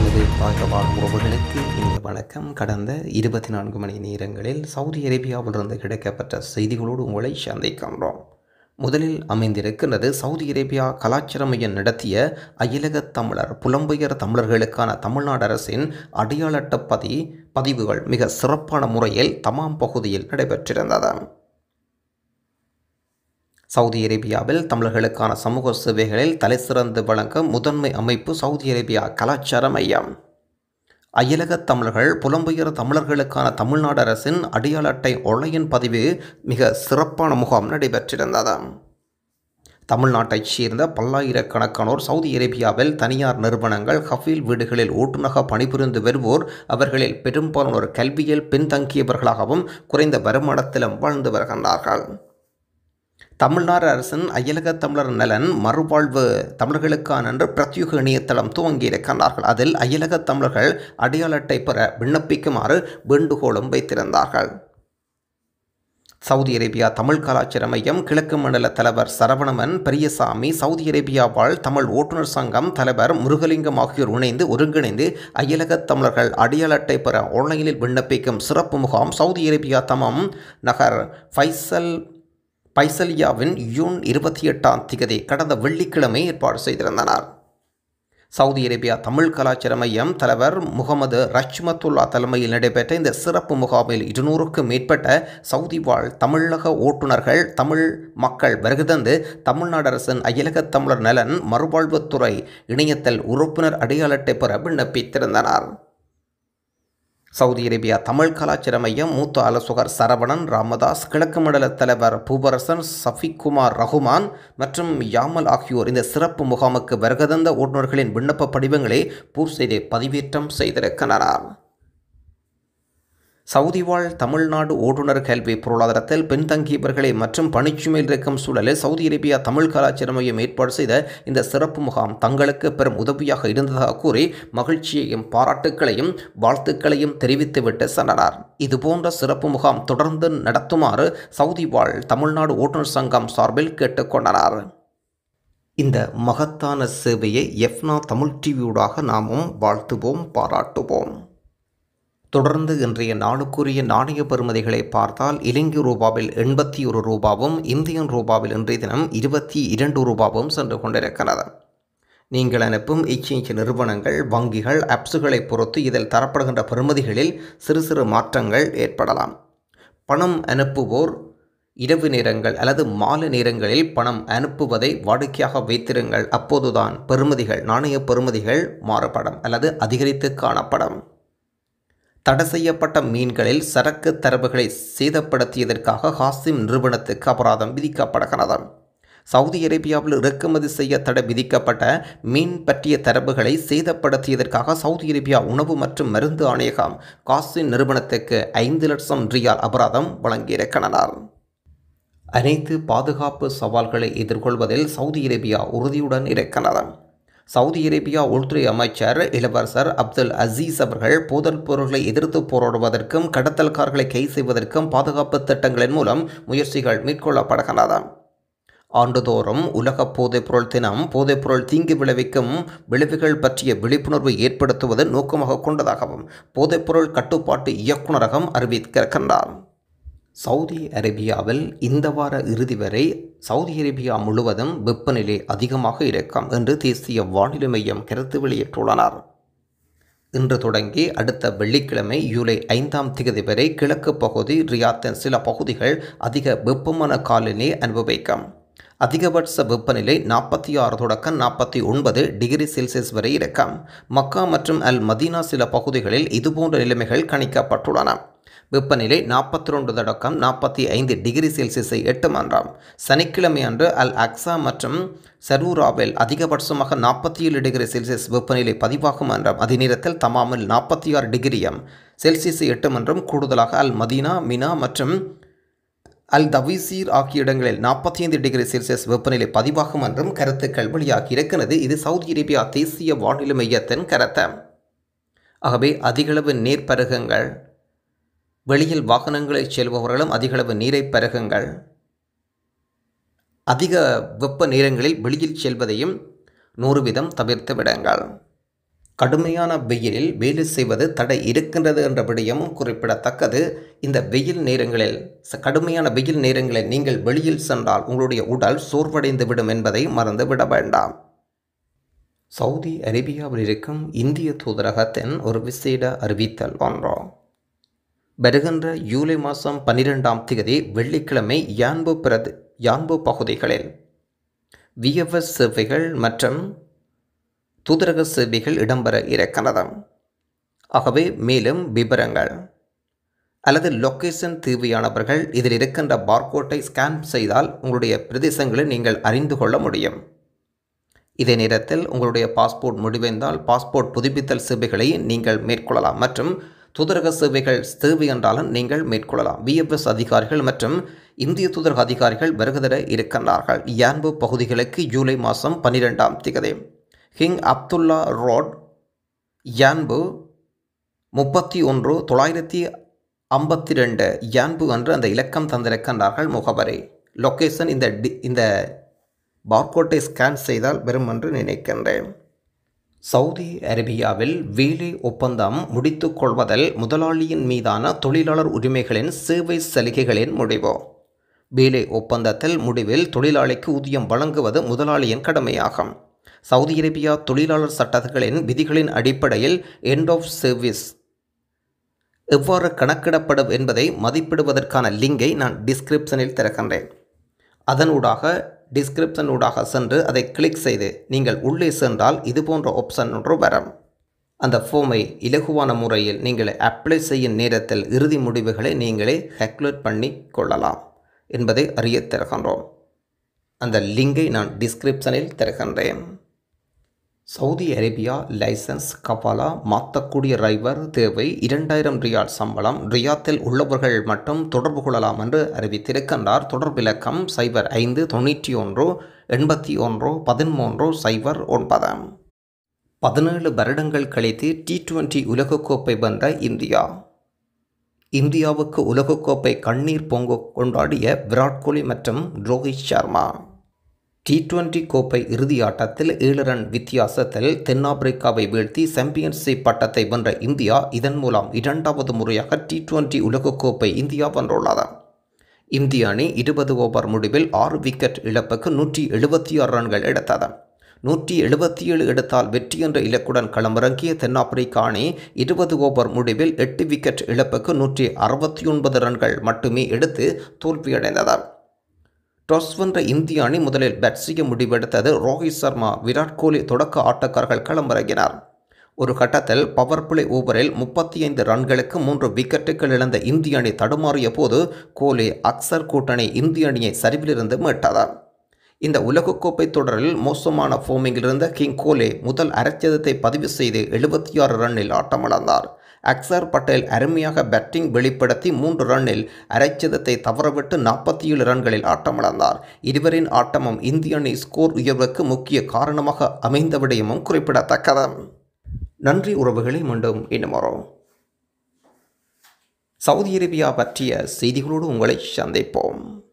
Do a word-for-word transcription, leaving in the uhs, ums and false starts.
நமது வாழ்க வாழ் உறவுகளுக்கு இனிய வணக்கம். கடந்த இருபத்தி நான்கு மணி நேரங்களில் சவுதி அரேபியாவிலிருந்து கிடைக்கப்பட்ட செய்திகளோடு உங்களை சந்திக்கின்றோம். முதலில் அமைந்திருக்கின்றது சவுதி அரேபியா கலாச்சார மையம் நடத்திய அயலக தமிழர் புலம்பெயர் தமிழர்களுக்கான தமிழ்நாடு அரசின் அடையாள அட்டை பதி பதிவுகள் மிக சிறப்பான முறையில் தமாம் பகுதியில் நடைபெற்றிருந்தது. சவுதி அரேபியாவில் தமிழர்களுக்கான சமூக சேவைகளில் தலைசிறந்து வழங்கும் முதன்மை அமைப்பு சவுதி அரேபியா கலாச்சார மையம். அயலக தமிழர்கள் புலம்பெயர் தமிழர்களுக்கான தமிழ்நாடு அரசின் அடையாள அட்டை ஒன்லைன் பதிவு மிக சிறப்பான முகாம் நடைபெற்றிருந்தது. தமிழ்நாட்டைச் சேர்ந்த பல்லாயிரக்கணக்கானோர் சவுதி அரேபியாவில் தனியார் நிறுவனங்கள் ஹஃபீல் வீடுகளில் ஓட்டுநராக பணிபுரிந்து வருவோர் அவர்களில் பெரும்பாலானோர் கல்வியில் பின்தங்கியவர்களாகவும் குறைந்த வருமானத்திலும் வாழ்ந்து வருகின்றார்கள். தமிழ்நாடு அரசின் அயலக தமிழர் நலன் மறுவாழ்வு தமிழர்களுக்கான என்று பிரத்யேக இணையதளம் துவங்கியிருக்கின்றார்கள். அதில் அயலக தமிழர்கள் அடையாள அட்டை பெற விண்ணப்பிக்குமாறு வேண்டுகோளும் வைத்திருந்தார்கள். சவுதி அரேபியா தமிழ் கலாச்சார மையம் கிழக்கு மண்டல தலைவர் சரவணமன் பெரியசாமி, சவுதி அரேபியா வாழ் தமிழ் ஓட்டுநர் சங்கம் தலைவர் முருகலிங்கம் ஆகியோர் இணைந்து ஒருங்கிணைந்து அயலக தமிழர்கள் அடையாள அட்டை பெற ஆன்லைனில் விண்ணப்பிக்கும் சிறப்பு முகாம் சவுதி அரேபியா தமாம் நகர் ஃபைசல் பைசலியாவின் யூன் இருபத்தி எட்டாம் திகதி கடந்த வெள்ளிக்கிழமை ஏற்பாடு செய்திருந்தனர். சவுதி அரேபியா தமிழ் கலாச்சார மையம் தலைவர் முகமது ரஹ்மத்துல்லா தலைமையில் நடைபெற்ற இந்த சிறப்பு முகாமில் இருநூறுக்கும் மேற்பட்ட சவுதி வாழ் தமிழக ஓட்டுநர்கள் தமிழ் மக்கள் வருகை தந்து தமிழ்நாடு அரசின் அயலக தமிழர் நலன் மறுவாழ்வுத்துறை இணையத்தில் உறுப்பினர் அடையாள அட்டை பெற விண்ணப்பித்திருந்தனர். சவுதி அரேபியா தமிழ் கலாச்சார மையம் மூத்த ஆலோசகர் சரவணன் ராமதாஸ், கிழக்கு மண்டல தலைவர் பூபரசன், சஃபிக்குமார் ரகுமான் மற்றும் யாமல் ஆகியோர் இந்த சிறப்பு முகாமுக்கு வருகை தந்த ஓட்டுநர்களின் விண்ணப்ப படிவங்களை பூர்த்தி பதிவேற்றம் செய்திருக்கின்றனர். சவுதி வாழ் தமிழ்நாடு ஓட்டுநர் கல்வி பொருளாதாரத்தில் பின்தங்கியவர்களை மற்றும் பணிச்சுமையில் இருக்கும் சூழலில் சவுதி அரேபியா தமிழ் கலாச்சார மையம் ஏற்பாடு செய்த இந்த சிறப்பு முகாம் தங்களுக்கு பெரும் உதவியாக இருந்ததாக கூறி மகிழ்ச்சியையும் பாராட்டுக்களையும் வாழ்த்துக்களையும் தெரிவித்துவிட்டு சென்றனர். இதுபோன்ற சிறப்பு முகாம் தொடர்ந்து நடத்துமாறு சவுதி வாழ் தமிழ்நாடு ஓட்டுநர் சங்கம் சார்பில் கேட்டுக்கொண்டனர். இந்த மகத்தான சேவையை எஃப்னா தமிழ் டிவியூடாக நாமும் வாழ்த்துவோம், பாராட்டுவோம். தொடர்ந்து இன்றைய நாளுக்குரிய நாணய பெறுமதிகளை பார்த்தால் இலங்கை ரூபாவில் எண்பத்தி ஒரு ரூபாவும் இந்தியன் ரூபாவில் இன்றைய தினம் இருபத்தி இரண்டு ரூபாவும் சென்று கொண்டிருக்கிறது. நீங்கள் அனுப்பும் எக்ஸ்சேஞ்ச் நிறுவனங்கள் வங்கிகள் ஆப்ஸுகளை பொறுத்து இதில் தரப்படுகின்ற பெறுமதிகளில் சிறு சிறு மாற்றங்கள் ஏற்படலாம். பணம் அனுப்புவோர் இரவு நேரங்கள் அல்லது மாலை நேரங்களில் பணம் அனுப்புவதை வாடிக்கையாக வைத்திருங்கள். அப்போதுதான் பெறுமதிகள் நாணய பெறுமதிகள் மாறுபடும் அல்லது அதிகரித்து காணப்படும். தடை செய்யப்பட்ட மீன்களில் சரக்கு தரவுகளை சேதப்படுத்தியதற்காக ஹாசிம் நிறுவனத்துக்கு அபராதம் விதிக்கப்படுகிறது. சவுதி அரேபியாவில் இறக்குமதி செய்ய தடை விதிக்கப்பட்ட மீன் பற்றிய தரவுகளை சேதப்படுத்தியதற்காக சவுதி அரேபியா உணவு மற்றும் மருந்து ஆணையகம் காசிம் நிறுவனத்துக்கு ஐந்து லட்சம் ரியால் அபராதம் வழங்கியிருக்கிறார். அனைத்து பாதுகாப்பு சவால்களை எதிர்கொள்வதில் சவுதி அரேபியா உறுதியுடன் இருக்கிறது. சவுதி அரேபியா உள்துறை அமைச்சர் இளவரசர் அப்துல் அசீஸ் அவர்கள் போதைப் பொருட்களை எதிர்த்து போராடுவதற்கும் கடத்தல்காரர்களை கைது செய்வதற்கும் பாதுகாப்பு திட்டங்களின் மூலம் முயற்சிகள் மேற்கொள்ளப்படுகின்றன. ஆண்டுதோறும் உலக போதைப்பொருள் தினம் போதைப்பொருள் தீங்கு விளைவிக்கும் விளைவுகள் பற்றிய விழிப்புணர்வை ஏற்படுத்துவது நோக்கமாக கொண்டதாகவும் போதைப்பொருள் கட்டுப்பாட்டு இயக்குநரகம் அறிவித்திருக்கின்றார். சவுதி அரேபியாவில் இந்த வார இறுதி வரை சவுதி அரேபியா முழுவதும் வெப்பநிலை அதிகமாக இருக்கும் என்று தேசிய வானிலை மையம் கருத்து வெளியிட்டுள்ளனர். இன்று தொடங்கி அடுத்த வெள்ளிக்கிழமை ஜூலை ஐந்தாம் தேதி வரை கிழக்கு பகுதி ரியாத்தின் சில பகுதிகள் அதிக வெப்பமான காலநிலை அனுபவிக்கும். அதிகபட்ச வெப்பநிலை நாற்பத்தி ஆறு தொடக்கம் நாற்பத்தி ஒன்பது டிகிரி செல்சியஸ் வரை இருக்கும். மக்கா மற்றும் அல் மதீனா சில பகுதிகளில் இதுபோன்ற நிலைமைகள் கணிக்கப்பட்டுள்ளன. வெப்பநிலை நாற்பத்தி ரெண்டு தொடக்கம் நாற்பத்தி ஐந்து டிகிரி செல்சியஸை எட்டும் என்றாம். சனிக்கிழமை அன்று அல் அக்ஸா மற்றும் சரூராவில் அதிகபட்சமாக நாற்பத்தி ஏழு டிகிரி செல்சியஸ் வெப்பநிலை பதிவாகும் என்றும் அதே நேரத்தில் தமாமில் நாற்பத்தி ஆறு டிகிரியம் செல்சியஸை எட்டும் என்றும் கூடுதலாக அல் மதீனா, மினா மற்றும் அல் தவீசீர் ஆகிய இடங்களில் நாற்பத்தி ஐந்து டிகிரி செல்சியஸ் வெப்பநிலை பதிவாகும் என்றும் கருத்துக்கள் வெளியாகி இருக்கிறது. இது சவுதி அரேபியா தேசிய வானிலை மையத்தின் கருத்து. ஆகவே அதிகளவு நீர் பருகுங்கள், வெளியில் வாகனங்களில் செல்பவர்களும் அதிகளவு நீரை பருகுங்கள். அதிக வெப்ப நேரங்களில் வெளியில் செல்வதையும் நூறு வீதம் தவிர்த்து விடுங்கள். கடுமையான வெயிலில் வேலை செய்வது தடை இருக்கின்றது என்ற விடயமும் குறிப்பிடத்தக்கது. இந்த வெயில் நேரங்களில் கடுமையான வெயில் நேரங்களில் நீங்கள் வெளியில் சென்றால் உங்களுடைய உடல் சோர்வடைந்து விடும் என்பதை மறந்துவிட வேண்டாம். சவுதி அரேபியாவில் இருக்கும் இந்திய தூதரகத்தின் ஒரு விசேட அறிவித்தல் ஒன்றோ வருகின்ற ஜூலை மாதம் பன்னிரெண்டாம் தேதி வெள்ளிக்கிழமை யான்பு பிரதி யான்பு பகுதிகளில் விஎஃப்எஸ் சேவைகள் மற்றும் தூதரக சேவைகள் இடம்பெற இருக்கின்றது. ஆகவே மேலும் விவரங்கள் அல்லது லொக்கேஷன் தேவையானவர்கள் இதில் இருக்கின்ற பார்கோட்டை ஸ்கேன் செய்தால் உங்களுடைய பிரதேசங்களை நீங்கள் அறிந்து கொள்ள முடியும். இதே நேரத்தில் உங்களுடைய பாஸ்போர்ட் முடிவடைந்தால் பாஸ்போர்ட் புதுப்பித்தல் சேவைகளை நீங்கள் மேற்கொள்ளலாம் மற்றும் தூதரக சேவைகள் தேவை என்றாலும் நீங்கள் மேற்கொள்ளலாம். விஎஃப்எஸ் அதிகாரிகள் மற்றும் இந்திய தூதரக அதிகாரிகள் வருகை இருக்கின்றார்கள். யான்பு பகுதிகளுக்கு ஜூலை மாதம் பன்னிரெண்டாம் தேதி கிங் அப்துல்லா ரோட் யான்பு முப்பத்தி ஒன்று தொள்ளாயிரத்தி ஐம்பத்தி ரெண்டு யான்பு என்று அந்த இலக்கம் தந்திருக்கின்றார்கள். முகவரி லொக்கேஷன் இந்த இந்த பார்கோட்டை ஸ்கேன் செய்தால் வரும் என்று நினைக்கின்றேன். சவுதி அரேபியாவில் வேலை ஒப்பந்தம் முடித்துக் கொள்வதில் முதலாளியின் மீதான தொழிலாளர் உரிமைகளின் சேவை சலுகைகளின் முடிவு. வேலை ஒப்பந்தத்தில் முடிவில் தொழிலாளிக்கு ஊதியம் வழங்குவது முதலாளியின் கடமையாகும். சவுதி அரேபியா தொழிலாளர் சட்டங்களின் விதிகளின் அடிப்படையில் எண்ட் ஆஃப் சர்வீஸ் எவ்வாறு கணக்கிடப்படும் என்பதை மதிப்பிடுவதற்கான லிங்கை நான் டிஸ்கிரிப்ஷனில் தருகின்றேன். அதனூடாக டிஸ்கிரிப்ஷன் ஊடாக சென்று அதை கிளிக் செய்து நீங்கள் உள்ளே சென்றால் இது போன்ற ஆப்ஷன் ஒன்று வரும். அந்த ஃபார்மை இலகுவான முறையில் நீங்கள் அப்ளை செய்யும் நேரத்தில் இறுதி முடிவுகளை நீங்களே கால்குலேட் பண்ணி கொள்ளலாம் என்பதை அறிய தருகின்றோம். அந்த லிங்கை நான் டிஸ்கிரிப்ஷனில் தருகின்றேன். சவுதி அரேபியா லைசன்ஸ் கபாலா மாற்றக்கூடிய டிரைவர் தேவை. இரண்டாயிரம் ரியால் சம்பளம். ரியாத்தில் உள்ளவர்கள் மட்டும் தொடர்பு கொள்ளலாம் என்று அறிவித்திருக்கின்றார். தொடர்பிலக்கம் சைபர் ஐந்து தொண்ணூற்றி ஒன்று எண்பத்தி ஒன்று பதிமூன்று சைபர் ஒன்பது. பதினேழு வருடங்கள் கழித்து டி டுவெண்டி உலகக்கோப்பை வென்ற இந்தியா. இந்தியாவுக்கு உலகக்கோப்பை கண்ணீர் பொங்க கொண்டாடிய விராட் கோலி மற்றும் ரோஹித் சர்மா. டி டுவெண்டி கோப்பை இறுதி ஆட்டத்தில் ஏழு ரன் வித்தியாசத்தில் தென்னாப்பிரிக்காவை வீழ்த்தி சாம்பியன்ஷிப் பட்டத்தை வென்ற இந்தியா இதன் மூலம் இரண்டாவது முறையாக டி டுவெண்டி உலகக்கோப்பை இந்தியா வென்றுள்ளது. இந்திய அணி இருபது ஓவர் முடிவில் ஆறு விக்கெட் இழப்புக்கு நூற்றி எழுபத்தி ஆறு ரன்கள் எடுத்தது. நூற்றி எழுபத்தி ஏழு எடுத்தால் வெற்றி என்ற இலக்குடன் களமிறங்கிய தென்னாப்பிரிக்கா அணி இருபது ஓவர் முடிவில் எட்டு விக்கெட் இழப்புக்கு நூற்றி அறுபத்தி ஒன்பது ரன்கள் மட்டுமே எடுத்து தோல்வியடைந்தது. டாஸ் வென்ற இந்திய அணி முதலில் பேட் செய்ய முடிவெடுத்தது. ரோஹித் சர்மா விராட் கோலி தொடக்க ஆட்டக்காரர்கள் களமிறங்கினார். ஒரு கட்டத்தில் பவர் பிளே ஓவரில் முப்பத்தி ஐந்து ரன்களுக்கு மூன்று விக்கெட்டுகள் இழந்த இந்திய அணி தடுமாறிய போது கோலி அக்சர் கூட்டணி இந்திய அணியை சரிவிலிருந்து மீட்டது. இந்த உலகக்கோப்பை தொடரில் மோசமான ஃபோமிங்கில் இருந்த கிங் கோலி முதல் அரைச்சதத்தை பதிவு செய்து எழுபத்தி ஆறு ரன்னில் ஆட்டமிழந்தார். அக்சர் பட்டேல் அருமையாக பேட்டிங் வெளிப்படுத்தி மூன்று ரன்னில் அரைச்சதத்தை தவறவிட்டு நாற்பத்தி ஏழு ரன்களில் ஆட்டமிழந்தார். இருவரின் ஆட்டமும் இந்திய அணி ஸ்கோர் உயர்வுக்கு முக்கிய காரணமாக அமைந்த விடயமும் குறிப்பிடத்தக்கது. நன்றி உறவுகளை மீண்டும் இன்னும் வரும் சவுதி அரேபியா பற்றிய செய்திகளோடு உங்களை சந்திப்போம்.